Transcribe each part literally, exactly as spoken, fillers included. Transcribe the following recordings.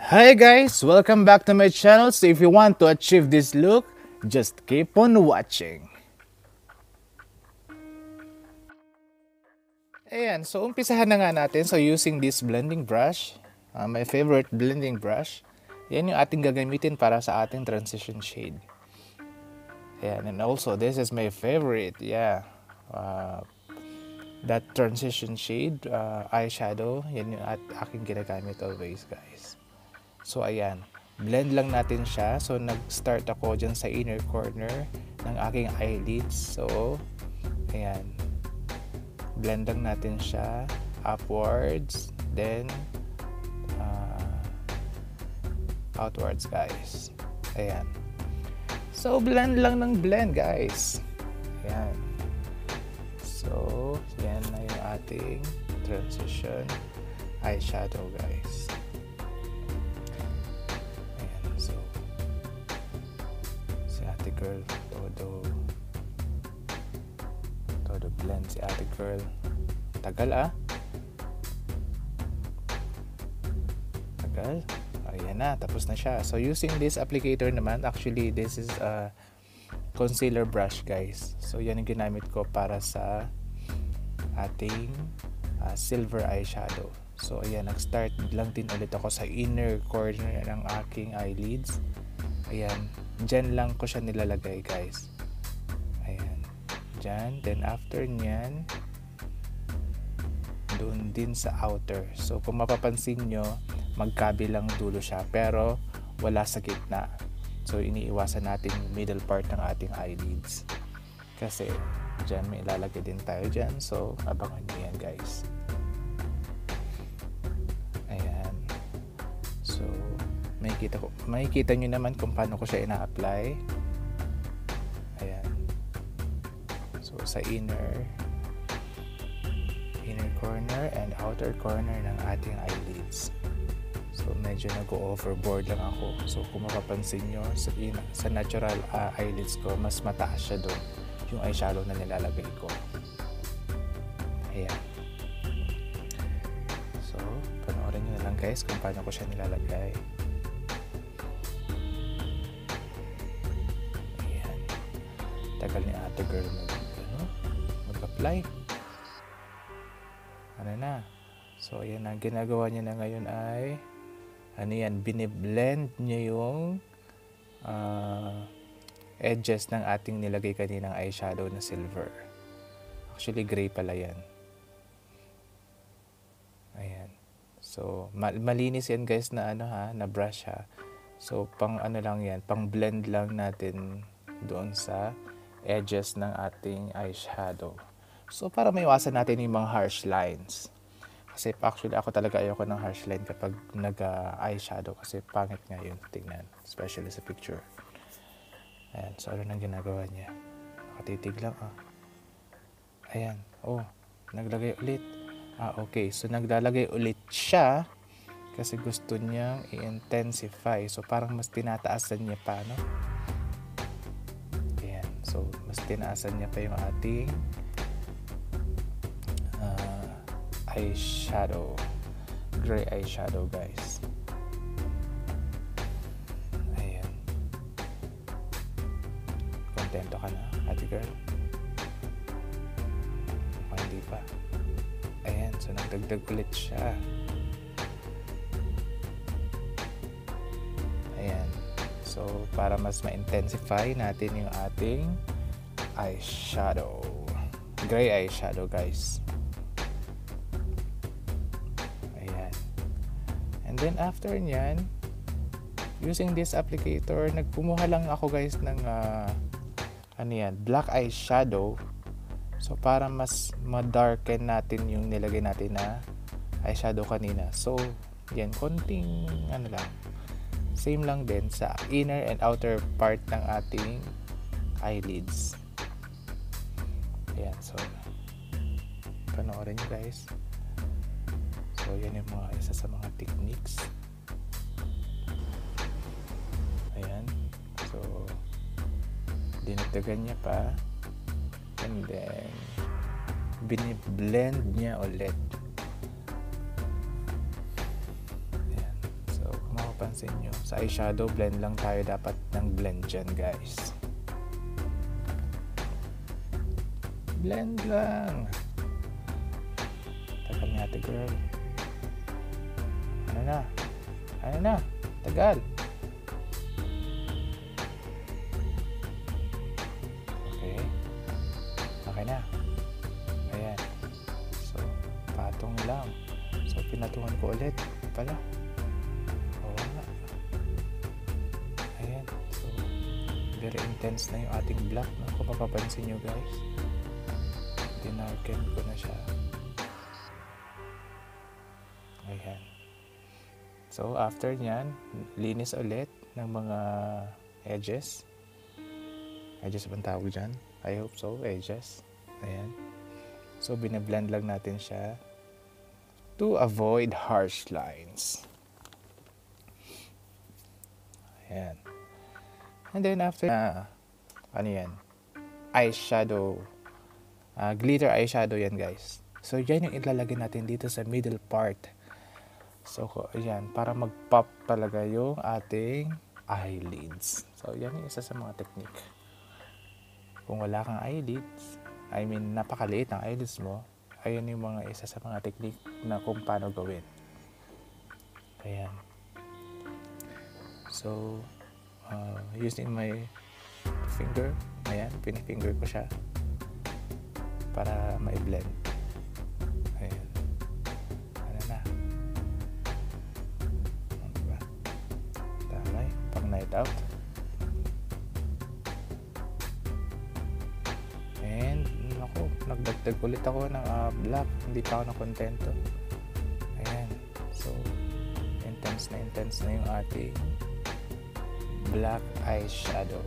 Hi guys! Welcome back to my channel. So if you want to achieve this look, just keep on watching. Ayan, so umpisahan na nga natin. So using this blending brush, uh, my favorite blending brush, yan yung ating gagamitin para sa ating transition shade. Ayan, and also this is my favorite, yeah. Uh, that transition shade, uh, eyeshadow, yan yung at aking ginagamit always guys. So ayan, blend lang natin siya. So nag-start ako dyan sa inner corner ng aking eyelids. So ayan, blend lang natin siya upwards, then uh, outwards guys. Ayan, so blend lang ng blend guys. Ayan, so yan na yung ating transition eyeshadow guys. Ate girl, todo todo blend si ate girl. Tagal ah. Tagal. Ayan na, tapos na siya. So using this applicator naman, actually this is a concealer brush guys. So yan yung ginamit ko para sa ating uh, silver eyeshadow. So ayan, nag-start lang din ulit ako sa inner corner ng aking eyelids. Ayan, dyan lang ko siya nilalagay guys. Ayan, dyan. Then after nyan, doon din sa outer. So kung mapapansin nyo, magkabilang dulo siya pero wala sa gitna. So iniiwasan natin yung middle part ng ating eyelids. Kasi dyan may ilalagay din tayo dyan. So abangan nyo yan guys. Ayan. So makikita ko, makikita nyo naman kung paano ko siya ina-apply. Ayan. So sa inner inner corner and outer corner ng ating eyelids. So medyo nag-overboard lang ako. So kung mapapansin nyo sa, sa natural uh, eyelids ko, mas mataas siya doon yung eyeshadow na nilalagay ko. Ayan. So panoorin nyo na lang guys kung paano ko siya nilalagay. Tagal ni ate girl mag, ano, mag-apply. Ano na? So ayan, ang ginagawa niya na ngayon ay ano yan, biniblend niya yung uh, edges ng ating nilagay kaninang eyeshadow na silver. Actually gray pala yan. Ayan. So mal malinis yan guys na ano ha, na brush ha. So pang ano lang yan, pang blend lang natin doon sa edges ng ating eyeshadow. So para maiwasan natin yung mga harsh lines. Kasi actually ako talaga ayoko ng harsh line kapag nag-eyeshadow kasi pangit nga yun tingnan, especially sa picture. Ayan, so ano nang ginagawa niya? Nakatitig lang ah. Ayan, oh, naglagay ulit. Ah, okay, so naglalagay ulit siya kasi gusto niyang i-intensify. So parang mas tinataasan niya pa, no? So, mas tinaasan niya pa yung ating uh, eyeshadow. Gray eyeshadow, guys. Ayan. Kontento ka na, ate girl? O, hindi pa. Ayan, so nagdagdag ulit siya. Ayan. So, para mas ma-intensify natin yung ating eyeshadow. Gray eyeshadow, guys. Ayan. And then, after nyan, using this applicator, nagpumuha lang ako, guys, ng uh, ano yan, black eyeshadow. So, para mas ma-darken natin yung nilagay natin na eyeshadow kanina. So, yan, konting, ano lang, same lang din sa inner and outer part ng ating eyelids. Ayan, so panoorin nyo guys. So yan yung mga isa sa mga techniques. Ayan, so dinagdagan niya pa and then biniblend niya ulit. mapapansin nyo. Sa eyeshadow, blend lang tayo dapat ng blend dyan, guys. Blend lang. Tagal nga, ate girl. Ano na? Ano na? Tagal. Okay. Okay na. Ayan. So, patong lang. So, pinatungan ko ulit. Pala. Oo nga. Ayan. So, very intense na yung ating black, no? Kung mapapansin nyo, guys. Dinarken ko na siya. Ayan. So, after nyan, linis ulit ng mga edges. Edges bang tawag dyan? I hope so, edges. Ayan. So, binablend lang natin siya to avoid harsh lines. Ayan. And then, after, uh, ano yan? Eyeshadow. Uh, glitter eyeshadow yan, guys. So, yan yung ilalagay natin dito sa middle part. So, ayan, para mag-pop talaga yung ating eyelids. So, yan yung isa sa mga technique. Kung wala kang eyelids, I mean, napakaliit ang eyelids mo, ayan yung mga isa sa mga technique na kung paano gawin. Ayan. So, uh, using my finger, ayan, pinifinger ko siya para ma-blend. Ayan. Ano na? Diba? Tama eh. Pang night out. And, ako, nagdagdag ulit ako ng uh, black. Hindi pa ako nakontento. Ayan. So, intense na intense na yung ating black eyeshadow.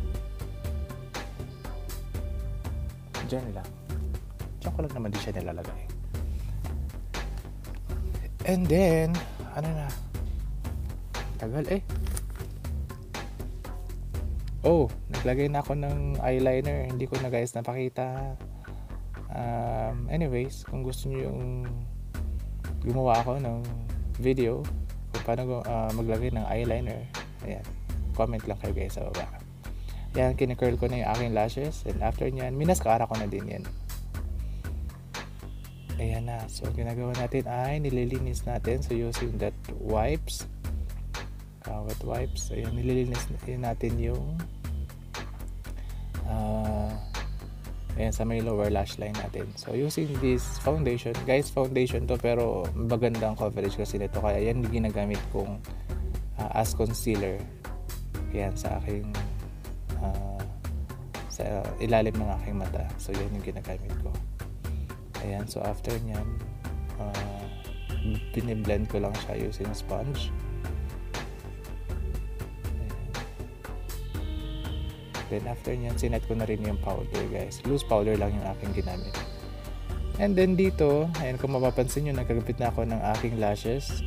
Diyan lang. Diyan ko lang naman din siya nilalagay. And then, ano na? Tagal eh. Oh, naglagay na ako ng eyeliner. Hindi ko na guys napakita. Um, anyways, kung gusto niyo yung gumawa ako ng video kung paano uh, maglagay ng eyeliner, ayan, comment lang kayo guys sa baba. Yan, kine-curl ko na yung aking lashes. And after nyan, minaskara ko na din yan. Ayan na. So, ginagawa natin ay nililinis natin. So, using that wipes. Uh, wet wipes. Ayan, nililinis natin yung uh, ayan, sa may lower lash line natin. So, using this foundation. Guys, foundation to pero magandang coverage kasi nito. Kaya yan ginagamit kong uh, as concealer. Ayan, sa aking Uh, sa ilalim ng aking mata. So, yan yung ginagamit ko. Ayan. So, after nyan, uh, biniblend ko lang siya using sponge. Ayan. Then, after nyan, sinet ko na rin yung powder, guys. Loose powder lang yung aking ginamit. And then, dito, ayan, kung mapapansin nyo, nagkagapit na ako ng aking lashes.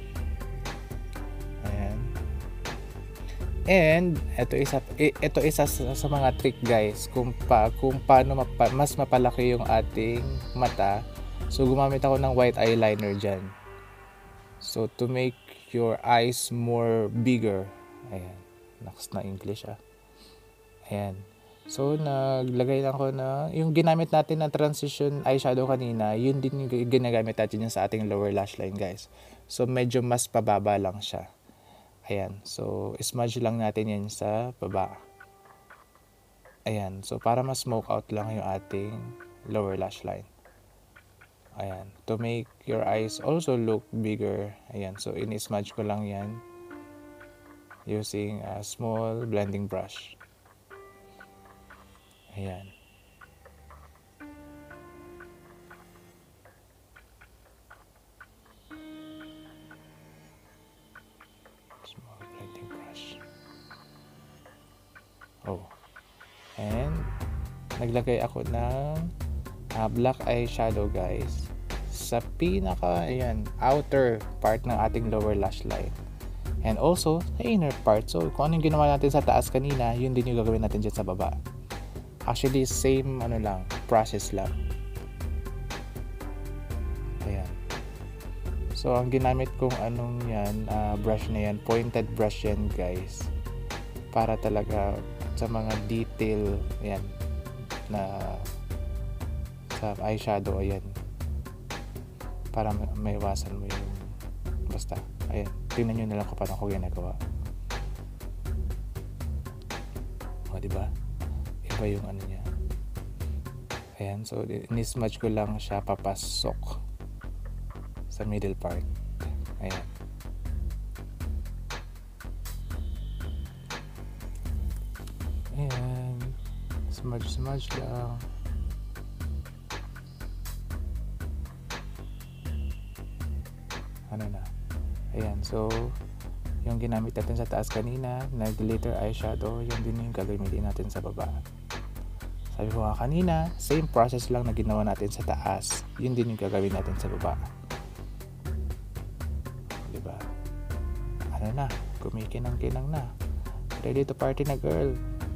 And ito isa ito isa sa, sa mga trick guys kung pa kung paano mapa, mas mapalaki yung ating mata. So gumamit ako ng white eyeliner diyan. So to make your eyes more bigger. Ayan. Next na English ah. Ayan. So naglagay lang ko na yung ginamit natin na transition eyeshadow kanina, yun din yung ginagamit natin yung sa ating lower lash line guys. So medyo mas pababa lang siya. Ayan, so smudge lang natin yan sa baba. Ayan, so para mas smoke out lang yung ating lower lash line. Ayan, to make your eyes also look bigger. Ayan, so in-smudge ko lang yan using a small blending brush. Ayan. Oh. And naglagay ako ng uh, black eyeshadow guys sa pinaka ayan, outer part ng ating lower lash line. And also sa inner part. So kung anong ginawa natin sa taas kanina, yun din yung gagawin natin dyan sa baba. Actually same ano lang, process lang. Ayan. So, ang ginamit kong anong yan, uh, brush na yan, pointed brush yan guys. Para talaga sa mga detail, yan, na sa eyeshadow, ayan. Para maiwasan mo yung, basta, ayan. Tingnan nyo na lang kung paano ko ginagawa. O, diba? Iba yung ano niya. Ayan, so, nismudge ko lang siya papasok sa middle part. Ayan. Ayan. Smudge, smudge lang. Ano na. Ayan. So, yung ginamit natin sa taas kanina, na glitter eyeshadow, yun din yung gagamitin natin sa baba. Sabi ko nga kanina, same process lang na ginawa natin sa taas. Yun din yung gagawin natin sa baba. Diba? Ano na, kumikinang-kinang na. Ready to party na, girl.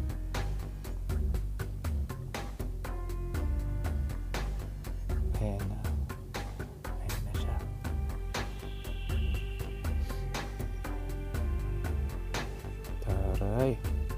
Ayan na. Ayan na siya. Taray.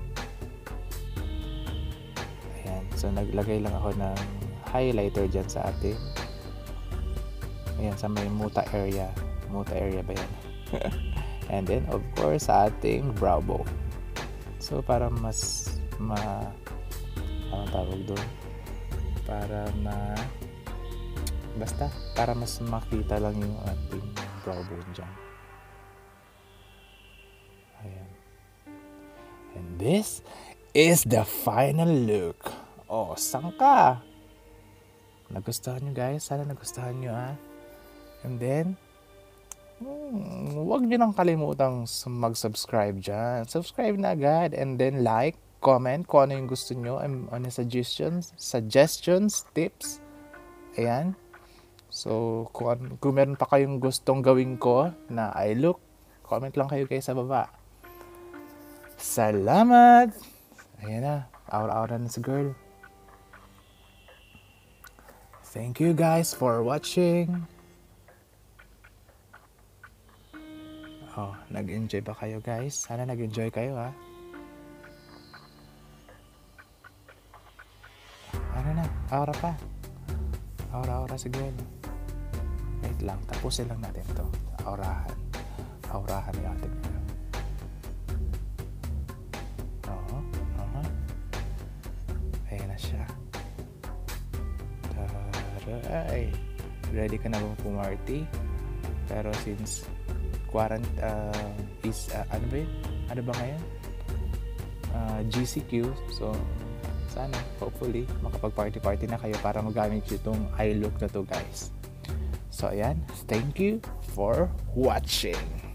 Ayan. So, naglagay lang ako ng highlighter dyan sa ating. Ayan, sa may muta area. Muta area ba yan? And then, of course, sa ating brow bone. So, para mas ma... anong tawag doon? Para ma... basta, para mas makita lang yung ating brow bone dyan. Ayan. And this is the final look. Oh, saan ka? Nagustuhan nyo guys? Sana nagustuhan nyo ha? And then, Hmm, huwag nyo nang kalimutang mag-subscribe dyan. Subscribe na agad and then like, comment kung ano yung gusto nyo, ano suggestions, suggestions, tips. Ayan. So, kung, kung meron pa kayong gustong gawin ko na eye look, comment lang kayo guys sa baba. Salamat! Ayan na. Aura-aura na si girl. Thank you guys for watching. Oh, nag-enjoy ba kayo guys? Sana nag-enjoy kayo ha. Ano na? Aura pa. Aura-aura si girl. Wait lang. Tapusin lang natin to. Aurahan. Aurahan natin. Oo. Oo. Ayan na siya. Taray. Ready ka na bang pumarty? Pero since quarant uh, is uh, ano ba yun? Ano ba ngayon? Uh, G C Q. So, sana, hopefully, makapag-party-party na kayo para magamit yung itong eye look na to guys. So, ayan. Thank you for watching.